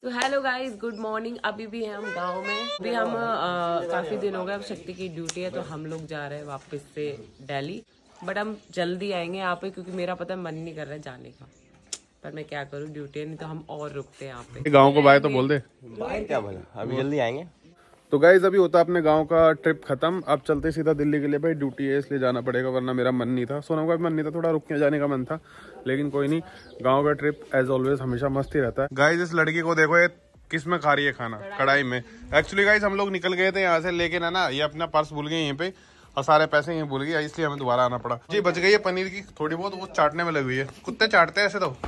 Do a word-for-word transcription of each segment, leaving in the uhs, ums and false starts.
तो hello guys, good morning. अभी भी हम गांव में, अभी हम आ, काफी दिन हो गए, अब शक्ति की ड्यूटी है तो हम लोग जा रहे हैं वापस से दिल्ली। बट हम जल्दी आएंगे यहाँ पे क्योंकि मेरा पता मन नहीं कर रहा है जाने का, पर मैं क्या करूँ, ड्यूटी है, नहीं तो हम और रुकते हैं यहाँ पे। गाँव को बाय तो बोल दे। बाय क्या बोला, अभी जल्दी आएंगे। तो गाइज अभी होता अपने गांव का ट्रिप खत्म, अब चलते सीधा दिल्ली के लिए। भाई ड्यूटी है इसलिए जाना पड़ेगा, वरना मेरा मन नहीं था। सोनम का भी मन नहीं था, थोड़ा रुक के जाने का मन था, लेकिन कोई नहीं। गांव का ट्रिप एज ऑलवेज हमेशा मस्त ही रहता है। गाइज इस लड़की को देखो, ये किस में खा रही है खाना, कढ़ाई में। एक्चुअली गाइज हम लोग निकल गए थे यहाँ से, लेकिन है ना ये अपना पर्स भूल गए यहीं पे और सारे पैसे यहीं भूल गए, इसलिए हमें दोबारा आना पड़ा। जी बच गई है पनीर की थोड़ी बहुत, वो चाटने में लगी हुई है। कुत्ते चाटते हैं ऐसे तो।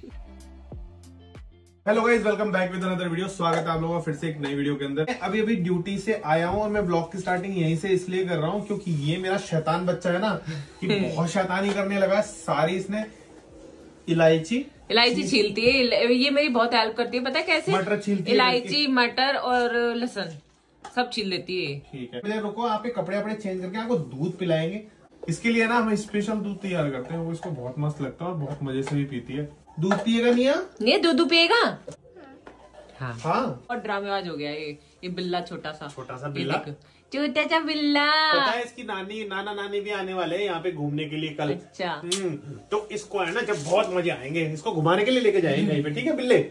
Hello guys, welcome back with another video. स्वागत है आप लोगों का फिर से एक नई वीडियो के अंदर। अभी अभी ड्यूटी से आया हूँ और मैं ब्लॉग की स्टार्टिंग यहीं से इसलिए कर रहा हूँ क्योंकि ये मेरा शैतान बच्चा है ना, कि बहुत शैतानी करने लगा। सारी इसने इलायची इलायची छीलती है, ये मेरी बहुत हेल्प करती है। पता है कैसे? मटर छीलती है, इलायची, मटर और लहसुन सब छील देती है। ठीक है, पहले रुको, आप कपड़े अपने चेंज करके आपको दूध पिलाएंगे। इसके लिए ना हम स्पेशल दूध तैयार करते हैं, वो इसको बहुत मस्त लगता है और बहुत मजे से भी पीती है। दूध पिएगा निया? ये दूध पिएगा। हाँ हाँ। और ड्रामेबाज हो गया ये ये बिल्ला, छोटा सा छोटा सा बिल्ला, छोटा सा बिल्ला। पता है इसकी नानी नाना नानी भी आने वाले हैं यहाँ पे घूमने के लिए कल। अच्छा। तो इसको है ना, जब बहुत मजे आएंगे, इसको घुमाने के लिए लेके जाएंगे कहीं पे। ठीक है बिल्ले?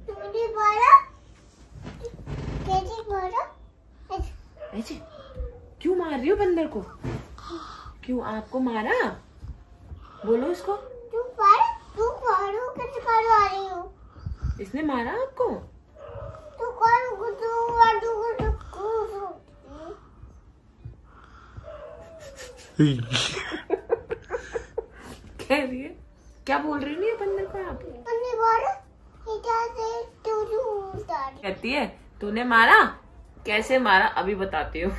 क्यों मार रही हो बंदर को? क्यों आपको मारा? बोलो इसको। तू फाड़, तू फाड़ो, कैसे फाड़वा रही हो? इसने मारा आपको? तू कौन गुड्डू वाडू गुड्डू गुड्डू? कह रही है, क्या बोल रही है बंदर को आप? अन्नी बार इधर से तू तू स्टार्ट कहती है तूने मारा? कैसे मारा अभी बताती हूँ।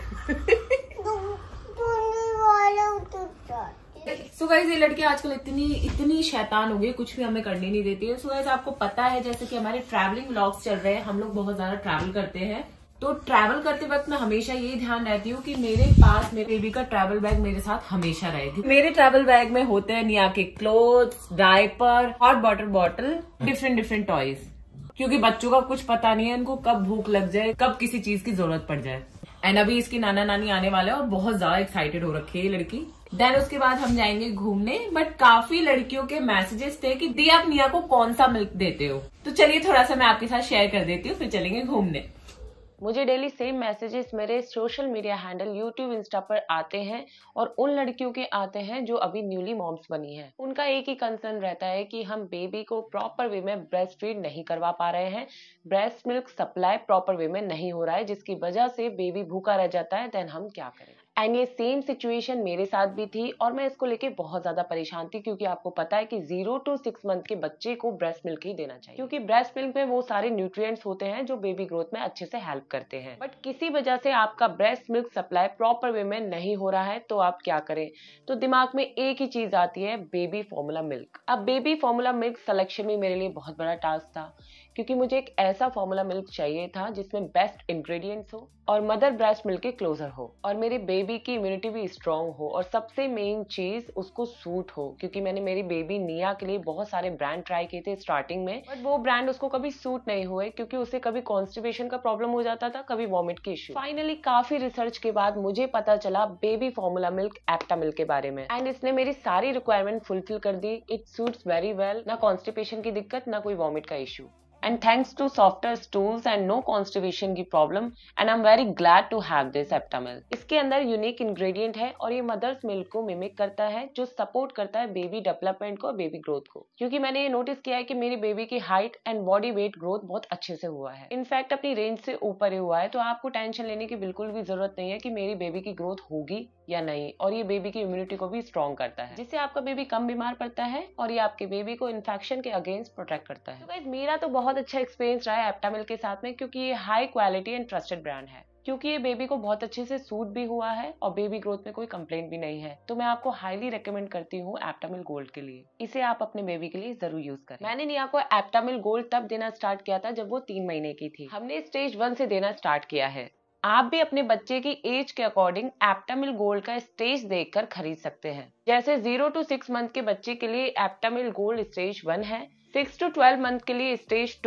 तू तूने वाला तू स्टार्ट। सो गाइस, ये लड़की आजकल इतनी इतनी शैतान हो गई, कुछ भी हमें करने नहीं देती है। सो गाइस, आपको पता है जैसे कि हमारे ट्रैवलिंग व्लॉग्स चल रहे हैं, हम लोग बहुत ज्यादा ट्रैवल करते हैं। तो ट्रैवल करते वक्त मैं हमेशा ये ध्यान रहती हूँ कि मेरे पास मेरे बेबी का ट्रैवल बैग मेरे साथ हमेशा रहेगी। मेरे ट्रैवल बैग में होते हैं निया के clothes, diaper, hot water bottle, different different toys, क्योंकि बच्चों का कुछ पता नहीं है, इनको कब भूख लग जाए, कब किसी चीज की जरूरत पड़ जाए। एंड अभी इसकी नाना नानी आने वाले हैं और बहुत ज्यादा एक्साइटेड हो रखी है ये लड़की। देन उसके बाद हम जाएंगे घूमने। बट काफी लड़कियों के मैसेजेस थे कि दी आप निया को कौन सा मिल्क देते हो, तो चलिए थोड़ा सा मैं आपके साथ शेयर कर देती हूँ, फिर चलेंगे घूमने। मुझे डेली सेम मैसेजेस मेरे social media handle YouTube, Insta पर आते हैं और उन लड़कियों के आते हैं जो अभी न्यूली मॉम्स बनी हैं। उनका एक ही कंसर्न रहता है कि हम बेबी को प्रॉपर वे में ब्रेस्ट फीड नहीं करवा पा रहे हैं, breast milk supply proper way में नहीं हो रहा है, जिसकी वजह से बेबी भूखा रह जाता है। देन हम क्या करें? एंड ये सेम सिचुएशन मेरे साथ भी थी और मैं इसको लेके बहुत ज्यादा परेशान थी, क्योंकि आपको पता है कि जीरो टू सिक्स मंथ के बच्चे को ब्रेस्ट मिल्क ही देना चाहिए, क्योंकि ब्रेस्ट मिल्क में वो सारे न्यूट्रिएंट्स होते हैं जो बेबी ग्रोथ में अच्छे से हेल्प करते हैं। बट किसी वजह से आपका breast milk supply proper way में नहीं हो रहा है, तो आप क्या करें? तो दिमाग में एक ही चीज आती है, बेबी फॉर्मूला मिल्क। अब बेबी फॉर्मूला मिल्क सिलेक्शन में मेरे लिए बहुत बड़ा टास्क था, क्योंकि मुझे एक ऐसा फॉर्मूला मिल्क चाहिए था जिसमें बेस्ट इंग्रेडिएंट्स हो और मदर ब्रेस्ट मिल्क के क्लोजर हो और मेरे बेबी की इम्यूनिटी भी स्ट्रांग हो, और सबसे मेन चीज उसको सूट हो, क्योंकि मैंने मेरी बेबी निया के लिए बहुत सारे ब्रांड ट्राई किए थे स्टार्टिंग में, बट वो ब्रांड उसको कभी सूट नहीं हुए, क्योंकि उसे कभी कॉन्स्टिपेशन का प्रॉब्लम हो जाता था, कभी वॉमिट की इश्यू। फाइनली काफी रिसर्च के बाद मुझे पता चला baby formula milk Apta milk के बारे में, एंड इसने मेरी सारी रिक्वायरमेंट फुलफिल कर दी। इट सूट्स वेरी वेल, ना कॉन्स्टिपेशन की दिक्कत, ना कोई वॉमिट का issue, and thanks to softer stools and no constipation की problem, and I'm very glad to have this Aptamil। इसके अंदर यूनिक इंग्रेडिएंट है और ये मदर्स मिल्क को मिमिक करता है, जो सपोर्ट करता है बेबी डेवलपमेंट को और बेबी ग्रोथ को, क्योंकि मैंने ये नोटिस किया है कि मेरी बेबी की height and body weight growth बहुत अच्छे से हुआ है, इनफैक्ट अपनी रेंज से ऊपर ही हुआ है। तो आपको टेंशन लेने की बिल्कुल भी जरूरत नहीं है कि मेरी बेबी की ग्रोथ होगी या नहीं, और ये बेबी की इम्यूनिटी को भी स्ट्रॉन्ग करता है, जिससे आपका बेबी कम बीमार पड़ता है और ये आपके बेबी को इन्फेक्शन के अगेंस्ट प्रोटेक्ट करता है। तो गाइस, मेरा तो बहुत अच्छा एक्सपीरियंस रहा है एप्टामिल के साथ में, क्योंकि ये high quality and trusted brand है, क्योंकि ये बेबी को बहुत अच्छे से सूट भी हुआ है और बेबी ग्रोथ में कोई कंप्लेंट भी नहीं है। तो मैं आपको हाईली रेकमेंड करती हूँ एप्टामिल गोल्ड के लिए। इसे आप अपने बेबी के लिए जरूर यूज करें। मैंने निया को एप्टामिल गोल्ड तब देना स्टार्ट किया था जब वो तीन महीने की थी। हमने स्टेज वन से देना स्टार्ट किया है। आप भी अपने बच्चे की एज के अकॉर्डिंग एप्टामिल गोल्ड का स्टेज देखकर खरीद सकते हैं। जैसे जीरो टू सिक्स मंथ के बच्चे के लिए एप्टामिल गोल्ड स्टेज वन है, सिक्स टू ट्वेल्व मंथ के लिए stage two,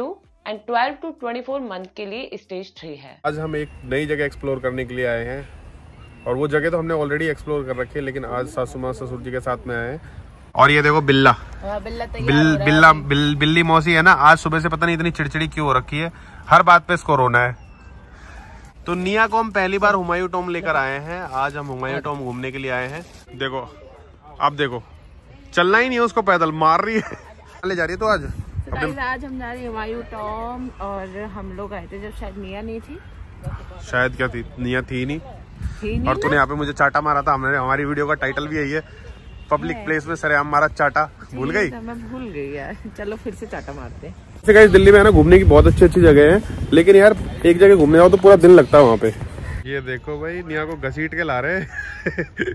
and twelve to twenty four month के लिए स्टेज थ्री है। आज हम एक नई जगह एक्सप्लोर करने के लिए आए हैं और वो जगह तो हमने ऑलरेडी एक्सप्लोर कर रखी है, लेकिन आज सासू माँ ससुर जी के साथ में आए हैं। और ये देखो बिल्ला बिल्ला बिल, बिल्ला बिल, बिल्ली मौसी है ना, आज सुबह से पता नहीं इतनी चिड़चिड़ी क्यों हो रखी है, हर बात पे इसको रोना है। तो निया को हम पहली बार हुमायूं टॉम लेकर आए हैं। आज हम हुमायूं टॉम घूमने के लिए आए हैं। देखो अब देखो चलना ही नहीं है उसको, पैदल मार रही है। ले जा रही है तो आज अपने... आज हम जा रहे हैं हुमायूं टॉम और हम लोग आए थे जब शायद निया नहीं थी, शायद क्या थी, निया थी नहीं, थी नहीं और तूने यहाँ पे मुझे चाटा मारा था। हमने हमारी वीडियो का टाइटल भी यही है, पब्लिक प्लेस में सरेआम मारा चाटा। भूल गई? मैं भूल गई यार, चलो फिर से चाटा मारते हैं। गाइस दिल्ली में है ना घूमने की बहुत अच्छी अच्छी जगह है, लेकिन यार एक जगह घूमने जाओ तो पूरा दिन लगता है वहाँ पे। ये देखो भाई निया को घसीट के ला रहे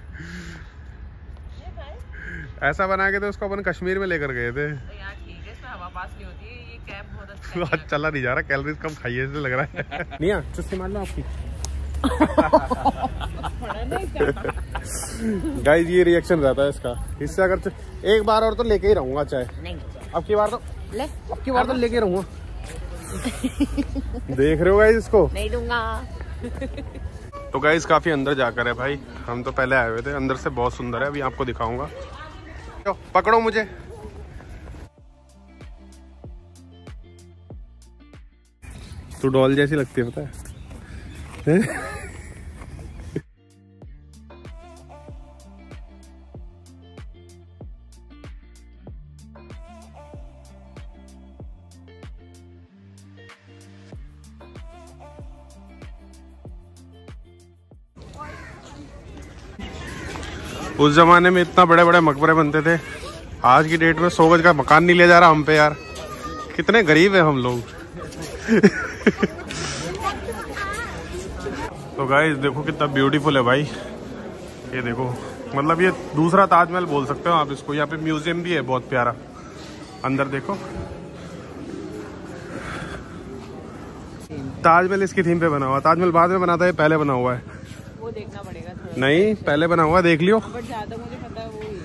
ऐसा बना के तो उसको अपन कश्मीर में लेकर गए थे। यार ठीक है, इसमें हवा पास नहीं होती है, ये कैब बहुत अच्छा है। आज चला नहीं जा रहा, कैलोरीज कम खाइए ऐसे लग रहा है। निया चुस्की मार लो आपकी। गाइस ये रिएक्शन रहता है इसका, इससे अगर एक बार और तो लेके ही रहूंगा चाहे, नहीं अब की बार तो ले, अब की बार तो लेके रहूंगा। देख रहे हो गाइस इसको, नहीं दूंगा। तो गाइस काफी अंदर जाकर है भाई, हम तो पहले आए हुए थे, अंदर से बहुत सुंदर है, अभी आपको दिखाऊंगा। तो पकड़ो मुझे। तू डॉल जैसी लगती है पता है। उस जमाने में इतना बड़े बड़े मकबरे बनते थे, आज की डेट में सौ गज का मकान नहीं लिया जा रहा हम पे यार, कितने गरीब है हम लोग। तो गाइस देखो कितना ब्यूटीफुल है भाई, ये देखो, मतलब ये दूसरा ताजमहल बोल सकते हो आप इसको। यहाँ पे म्यूजियम भी है बहुत प्यारा, अंदर देखो। ताजमहल इसकी थीम पे बना हुआ, ताजमहल बाद में बना था, ये पहले बना हुआ है। वो देखना पड़ेगा थोड़ा। नहीं पहले बना हुआ, देख लियो। बट ज्यादा मुझे पता है वो ही है।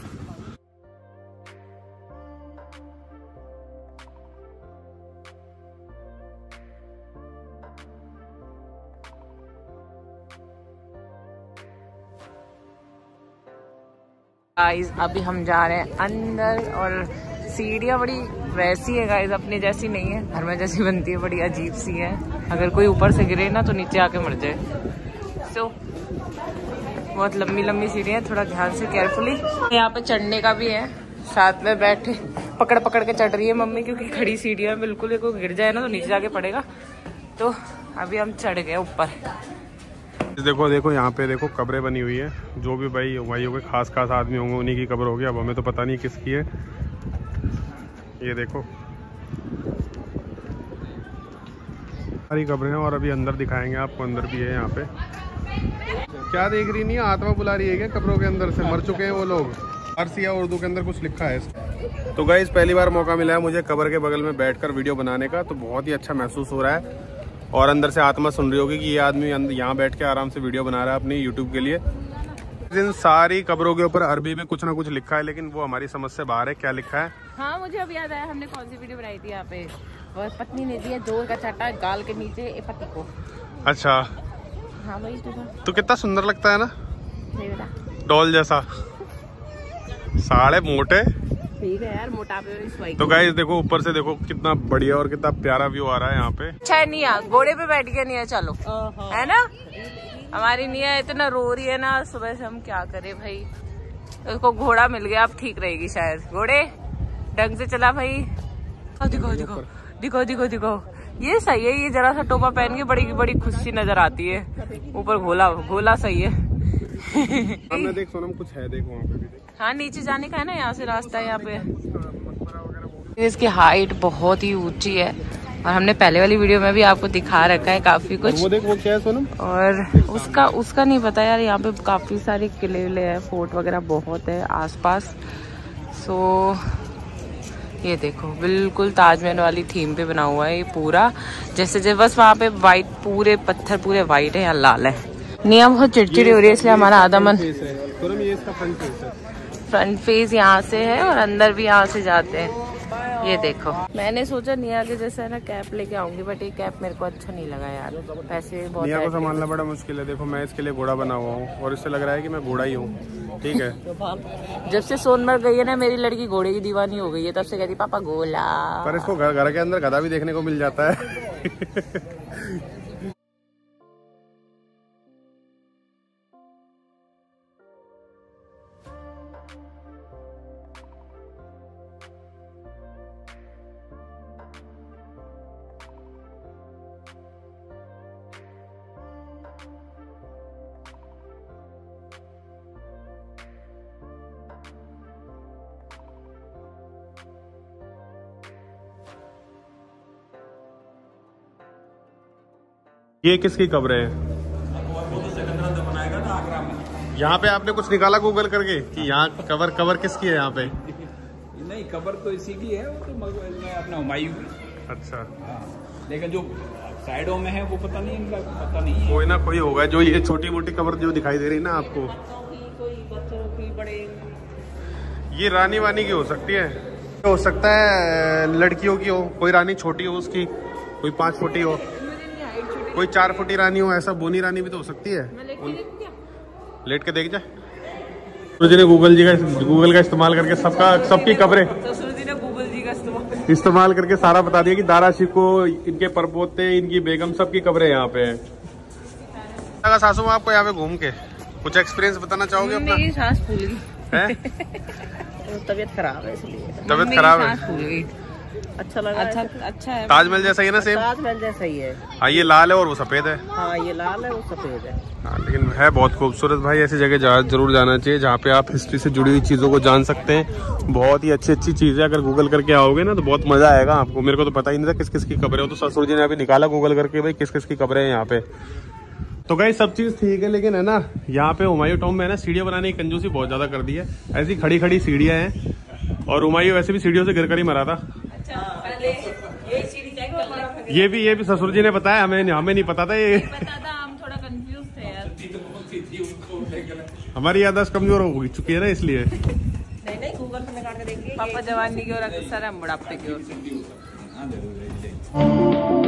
गाइस अभी हम जा रहे हैं अंदर और सीढ़ियाँ बड़ी वैसी है गाइस, अपने जैसी नहीं है, घर में जैसी बनती है, बड़ी अजीब सी है। अगर कोई ऊपर से गिरे ना तो नीचे आके मर जाए। सो बहुत लंबी लंबी सीढ़ियाँ, थोड़ा ध्यान से केयरफुली। यहाँ पे चढ़ने का भी है, साथ में बैठे पकड़ पकड़ के चढ़ रही है मम्मी, क्योंकि खड़ी सीढ़ियाँ बिल्कुल कोई गिर जाए ना तो नीचे जाके पड़ेगा। तो अभी हम चढ़ गए ऊपर। देखो देखो यहाँ पे देखो कब्रें बनी हुई है, जो भी भाई भाइयों के खास खास आदमी होंगे उन्हीं की कब्र होगी। अब हमें तो पता नहीं किसकी है। ये देखो सारी कब्रें हैं, और अभी अंदर दिखाएंगे आपको, अंदर भी है यहाँ पे। क्या देख रही नहीं, आत्मा बुला रही है क्या कब्रों के अंदर से? मर चुके हैं वो लोग। फारसी या उर्दू के अंदर कुछ लिखा है। तो गाइस पहली बार मौका मिला है मुझे कब्र के बगल में बैठकर वीडियो बनाने का, तो बहुत ही अच्छा महसूस हो रहा है। और अंदर से आत्मा सुन रही होगी कि ये आदमी यहाँ बैठ के आराम से वीडियो बना रहा है अपनी यूट्यूब के लिए। इन सारी कब्रों के ऊपर अरबी में कुछ ना कुछ लिखा है, लेकिन वो हमारी समझ से बाहर है। क्या लिखा है? हाँ मुझे अब याद आया, हमने कौन सी वीडियो बनाई थी यहाँ पे। और पत्नी ने दिया जोर का चाटा गाल के नीचे ए पति को। अच्छा हाँ वही तो, तो कितना सुंदर लगता है ना, बेटा डॉल जैसा। साढ़े मोटे ठीक है यार, मोटापे वाली स्वाई। तो गाइस देखो ऊपर से देखो कितना बढ़िया और कितना प्यारा व्यू आ रहा है यहाँ पे। अच्छा निया घोड़े पे बैठ गया, निया चलो है ना। हमारी निया इतना रो रही है ना सुबह से, हम क्या करें भाई। उसको घोड़ा मिल गया, अब ठीक रहेगी शायद। घोड़े ढंग से चला भाई। दिखो दिखो दिखो दिखो दिखो, ये सही है। ये जरा सा टोपा पहन के बड़ी बड़ी खुशी नजर आती है। ऊपर घोला घोला सही है। हमने देख सोनम कुछ है, देखो वहाँ पे भी। हाँ नीचे जाने का है ना, यहाँ से रास्ता है यहाँ पे। इसकी हाइट बहुत ही ऊंची है, और हमने पहले वाली वीडियो में भी आपको दिखा रखा है काफी कुछ। वो देख वो क्या है सोनम? और उसका उसका नहीं पता यार। यहाँ पे काफी सारे किले विले है, फोर्ट वगैरह बहुत है आसपास। सो ये देखो बिल्कुल ताजमहल वाली थीम पे बना हुआ है ये पूरा, जैसे जैसे बस वहाँ पे वाइट पूरे पत्थर पूरे वाइट है, यहाँ लाल है। निया बहुत चिड़चिड़ी हो रही है, इसलिए हमारा आधा मन। ये इसका फ्रंट फेस है। फ्रंट फेस यहाँ से है और अंदर भी यहाँ से जाते हैं। ये देखो, मैंने सोचा निया के जैसा है ना कैप लेके आऊंगी, बट ये कैप मेरे को अच्छा नहीं लगा यार, पैसे बहुत। निया को संभालना बड़ा मुश्किल है। देखो मैं इसके लिए घोड़ा बना हुआ हूँ और इससे लग रहा है कि मैं घोड़ा ही हूँ। ठीक है। जब से सोनमर्ग गई है ना मेरी लड़की घोड़े की दीवानी हो गई है, तब से कहती पापा गोला। पर इसको घर घर के अंदर गधा भी देखने को मिल जाता है। ये किसकी कब्र है? यहाँ पे आपने कुछ निकाला गूगल करके कि यहाँ कवर कवर किसकी है यहाँ पे? नहीं, कबर तो इसी की है, वो तो अपना हुमायूं की। अच्छा। लेकिन जो साइडों में है वो पता नहीं, इनका पता नहीं है। कोई ना कोई होगा। जो ये छोटी मोटी कबर जो दिखाई दे रही है ना आपको, ये रानी वानी की हो सकती है। हो सकता है लड़कियों की हो, कोई रानी छोटी हो उसकी, कोई पाँच फुटी हो, कोई चार फुटी रानी हो। ऐसा बोनी रानी भी तो हो सकती है। लेट के देख जा। ससुर ने गूगल जी का गूगल का इस्तेमाल करके सबका सबकी कब्रें ससुर जी ने गूगल जी का इस्तेमाल इस्तेमाल करके सारा बता दिया कि दारा शिको, इनके परपोते, इनकी बेगम, सबकी कब्रें यहाँ पे है। सासू माँ आपको यहाँ पे घूम के कुछ एक्सपीरियंस बताना चाहोगे अपना? मेरी सांस फूल गई है? तबीयत खराब है इसलिए। तबीयत खराब है। अच्छा लगा। अच्छा अच्छा है। ताजमहल जैसा ही है ना? सेम ताजमहल जैसा ही है। हाँ, ये लाल है और वो सफेद है। हाँ, ये लाल है वो सफेद है। हाँ, लेकिन है बहुत खूबसूरत भाई। ऐसी जगह जा, जरूर जाना चाहिए जहाँ पे आप हिस्ट्री से जुड़ी हुई चीज़ों को जान सकते हैं। बहुत ही अच्छी अच्छी चीज़ें अगर गूगल करके आओगे ना तो बहुत मजा आएगा आपको। मेरे को तो पता ही नहीं था किस किस की कब्रें हो, तो ससुर जी ने अभी निकाला गूगल करके भाई किस किस की कब्रें हैं यहाँ पे। तो गाइस सब चीज ठीक है, लेकिन है ना यहाँ पे हुमायूं टॉम्ब में है ना सीढ़ियाँ बनाने की कंजूसी बहुत ज्यादा कर दी है। ऐसी खड़ी खड़ी सीढ़ियाँ हैं और हुमायूं वैसे भी सीढ़ियों से गिर कर ही मरा था। ये भी ये भी ससुर जी ने बताया, हमें हमें नहीं पता था। ये पता था, हम थोड़ा कंफ्यूज थे यार। हमारी याददाश्त कमजोर हो चुकी है ना, इसलिए। नहीं नहीं, गूगल पे निकाल के देंगे। पापा जवानी की ओर अग्रसर है, हम बुढ़ापे की ओर।